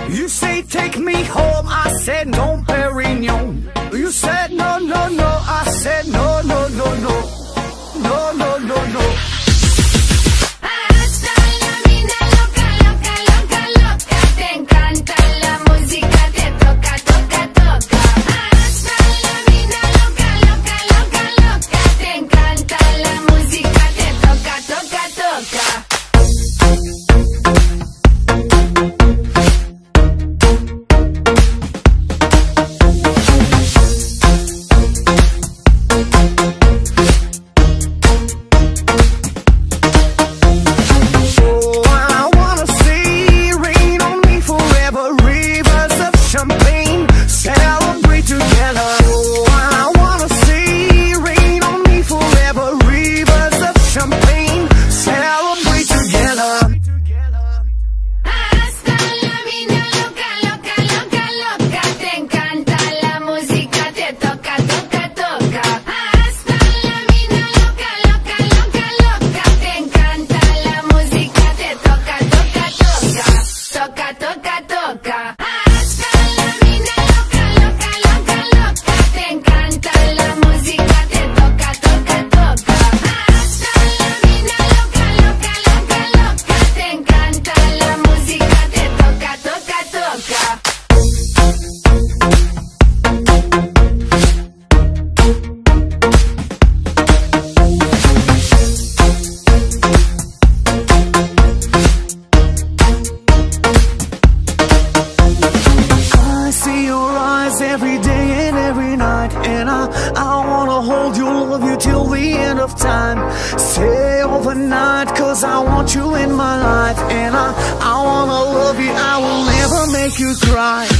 You say take me home, I said no, Perignon. You said no, no, no, I said no, no, no, no. No, no, no, no. Hasta la vida loca, loca, loca, loca. Te encanta la música, te toca, toca, toca. Hasta la vida loca, loca, loca, loca. Te encanta la música, te toca, toca, toca. Every day and every night, and I wanna hold you, love you till the end of time. Stay overnight, cause I want you in my life, and I wanna love you, I will never make you cry.